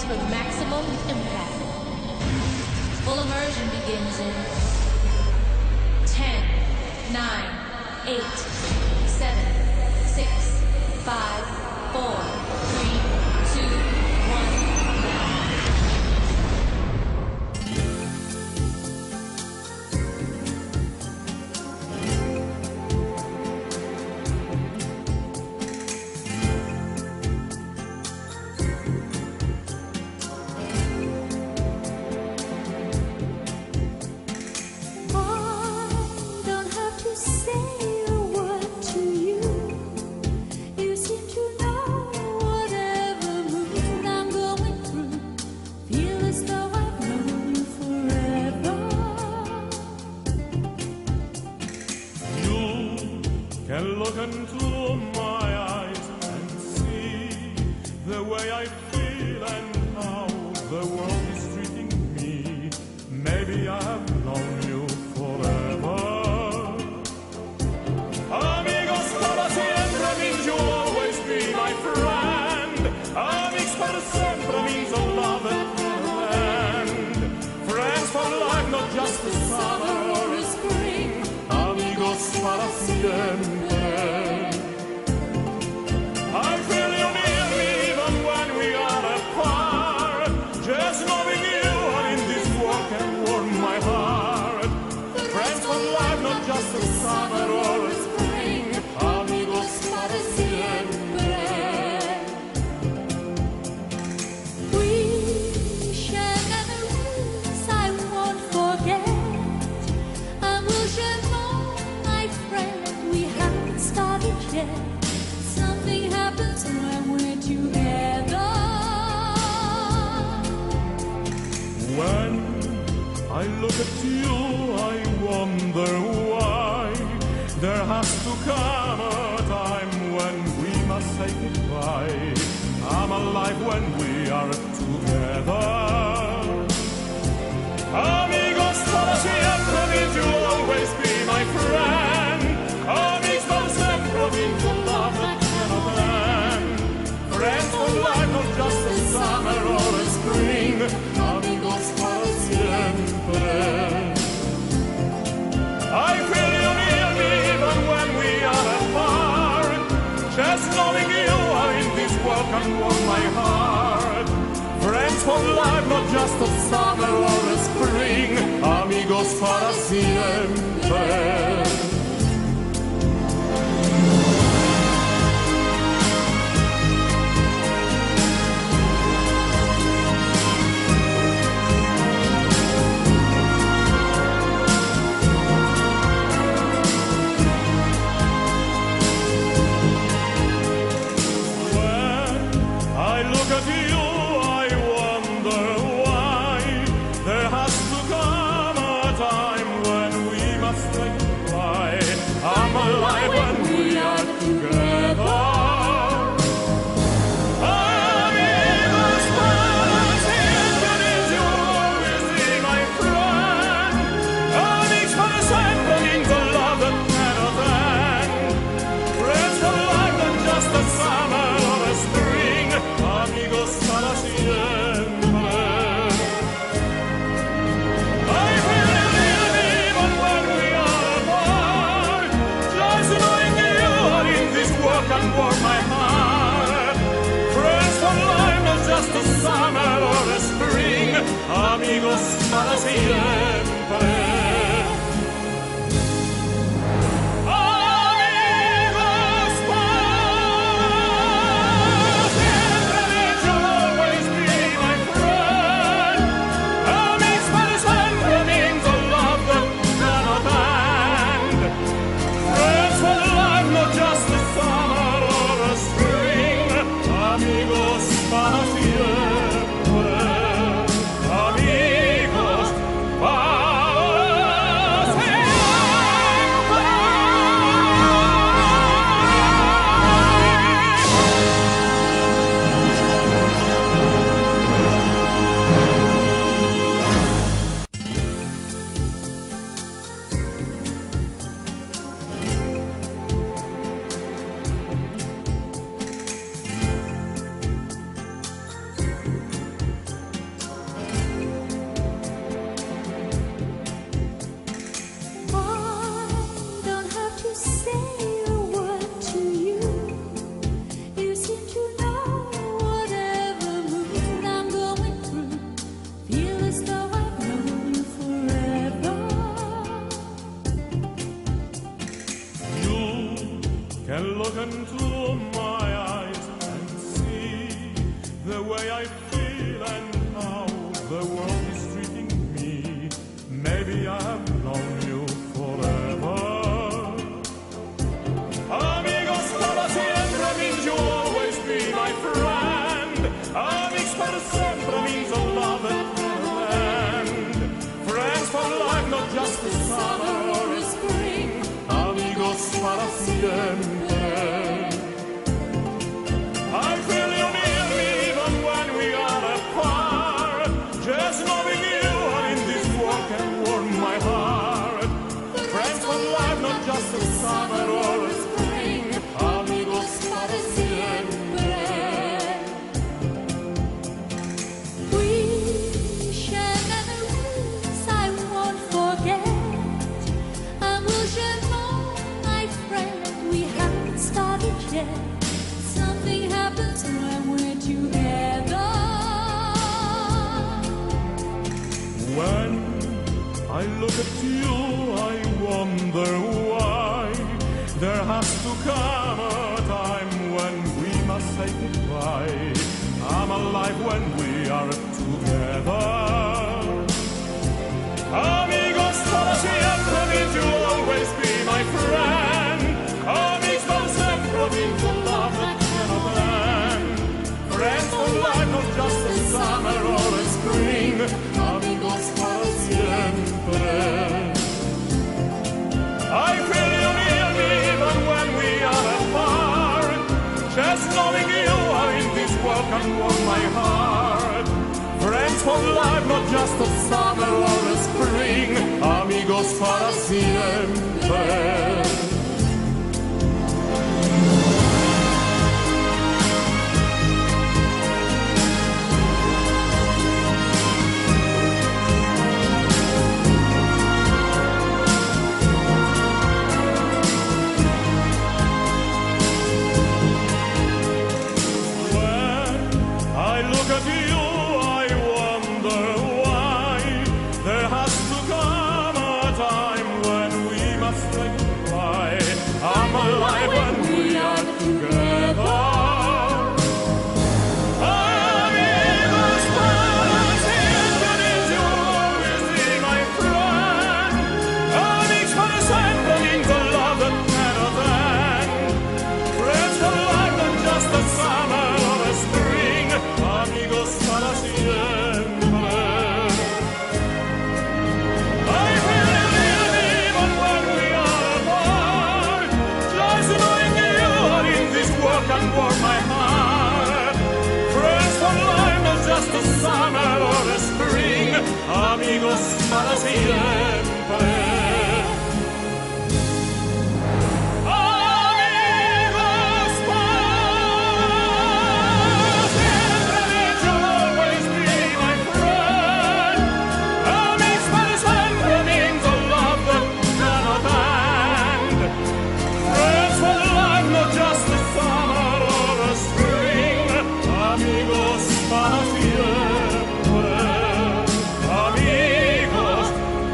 for maximum impact. Full immersion begins in 10, 9, 8, 7, 6, 5, 4, 3, 2, 1. Can look into my eyes and see the way I feel and how the world is treating me. Maybe I have known you forever. Amigos para siempre means you'll always be my friend. Amigos para siempre means a love that never ends. Friends for life, not just a summer or a spring. Amigos para siempre. I feel you near me even when we are apart. Just knowing you are in this world can warm my heart. Friends for life, not just a summer or a spring. Amigos para siempre. We share memories I won't forget, and we'll share more, my friend. We haven't started yet. Something happens when we're together. When I look at you, I wonder why there has to come a time when we must say goodbye. I'm alive when we are together. Amigos para siempre means you'll always be my friend. Amigos para siempre means a love that cannot end. Friends for life, not just a summer or a spring. Amigos para siempre. I feel you near me even when we are apart. Just knowing you are in this world can warm my heart. Friends for life, not just a summer or a spring. Amigos para siempre. I look at you, I wonder why there has to come a time when we must say goodbye. I'm alive when we are together. Amigos para siempre means you'll always be my friend. Amigos para siempre means a love that cannot end. Friends for life, not just a summer or a spring. Amigos para siempre. I feel you near me even when we are apart. Just knowing you are in this world can warm my heart. Friends for life, not just a summer or a spring. Amigos para siempre. Amigos para can look into my eyes and see the way I feel and how the world is treating me. Maybe I have known you forever. Amigos para siempre means you'll always be my friend. Amigos para siempre means a love that never ends. Friends for life, not just a summer or a spring. Amigos para siempre. I feel you near me even when we are apart. Just knowing you are in this world can warm my heart. Friends for life, not just a summer or a spring. Amigos para siempre. We share memories I won't forget, and we'll share more, my friend. We haven't started yet. Something happens when we're together. When I look at you, I wonder why there has to come a time when we must say goodbye. I'm alive when we are together. Amigos para siempre means you'll always be my friend. Amigos para siempre means a love that cannot end. Friends for life, not just a summer or a spring. Amigos para siempre. I feel you near me even when we are apart. Just knowing you are in this world can warm my heart. Friends for life, not just a summer or a spring. Amigos para siempre. When I look at you, I wonder why there has to come a time when we must say goodbye. I'm alive when we are together. Amigos para siempre means you'll always be my friend. Amigos para siempre means a love that cannot end. Friends for life, not just a summer or a spring. Amigos para siempre. I feel you near me even when we are apart. Just knowing you are in this world can warm my heart. Friends for life, not just a summer or a spring. Amigos para siempre. Amigos para siempre means you'll always be my friend. Amigos para siempre means a love that cannot end. Friends for life, not just a summer or a spring. Amigos para siempre. Amigos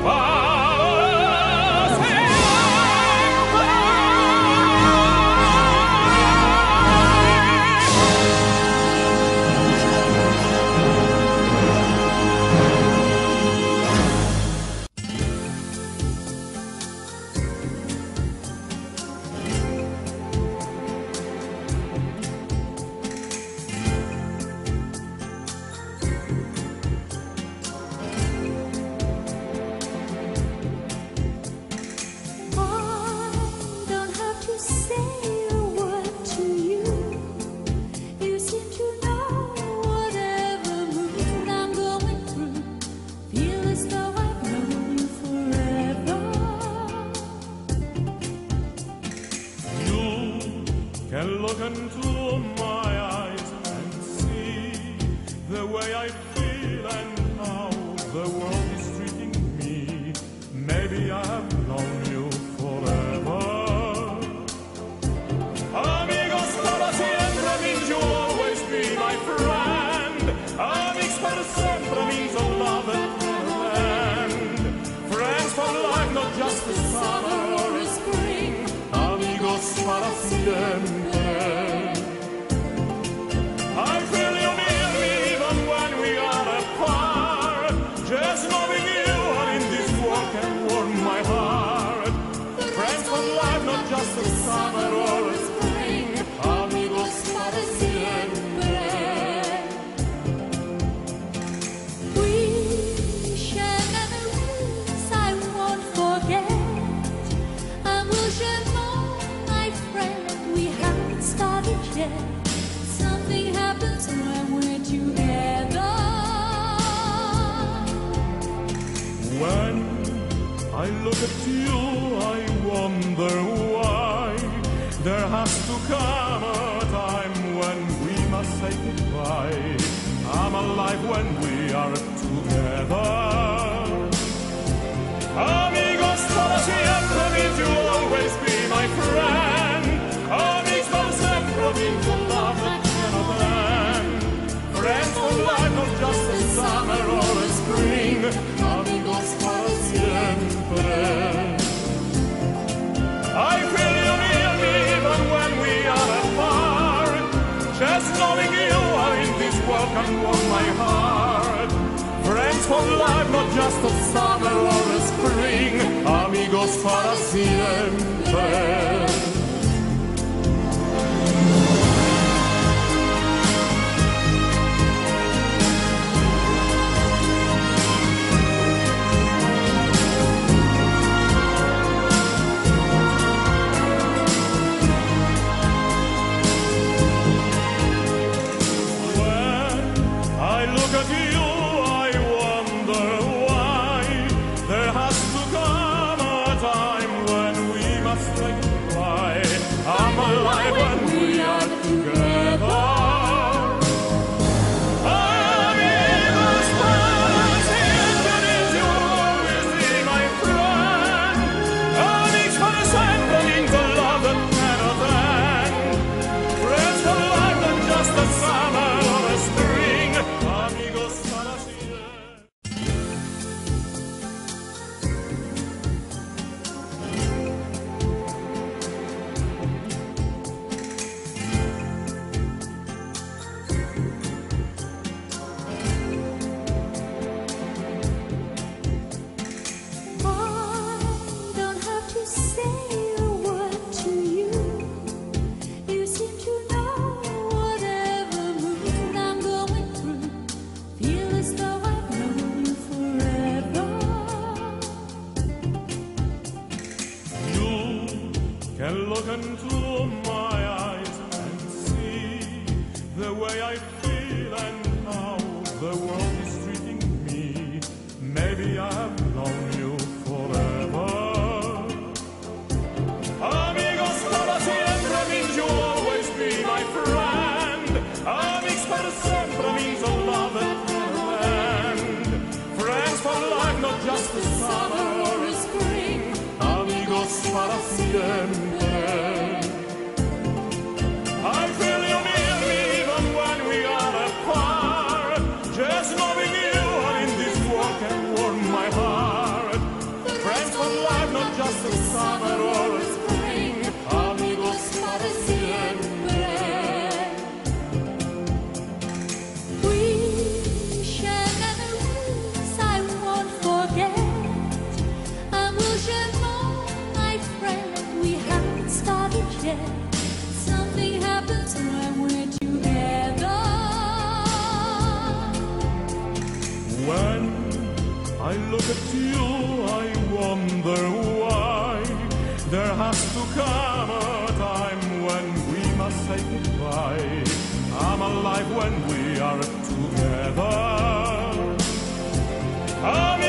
para siempre. I don't have to say a word to you. You seem to know whatever mood I'm going through. Feel as though I've known you forever. You can look into my eyes and see the way I feel and how the world is treating me. Maybe I have known you forever. Amigos para siempre means you'll always be my friend. Amigos para siempre means a love that never ends. Friends for life, not just a summer or a spring. Amigos para siempre. I feel you near me even when we are apart. Just knowing you are in this world can warm my heart. Friends for life, not just a summer or a spring. Amigos para siempre. We share memories I won't forget. And we'll share more, my friend. We haven't started yet. Something happens when we're together. When I look at you, I wonder why there has to come a time when we must say goodbye. I'm alive when we are together. Amigos para siempre means you'll always be my friend. Amigos para siempre means a love that cannot end. Friends for life, not just a summer or a spring. Amigos para siempre. I feel you near me even when we are apart. Just knowing you are in this world can warm my heart. Friends for life, not just a summer or a spring. Amigos para siempre. I look at you, I wonder why there has to come a time when we must say goodbye. I'm alive when we are together. Amigos para siempre means you'll always be my friend. Amigos para siempre means a love that cannot end. Friends for life, not just a summer or a spring. Amigos para siempre. I don't have to say a word to you. You seem to know whatever mood I'm going through. Feel as though I've known you forever. You can look into my eyes and see the way I feel and how the world is treating me. Maybe I have known you forever. Amigos para siempre means you'll always be my friend. Amigos para siempre means a love that never end. Friends for life, not just a summer or a spring. Amigos para siempre. I feel you near me even when we are apart. Just knowing you are in this world can warm my heart. Friends for life, not just a summer or a spring. Amigos para siempre. We share memories I won't forget. And we'll share more, my friend. We haven't started yet. Something happens when we're together. When I look at you, I wonder why there has to come a time when we must say goodbye. I'm alive when we are together.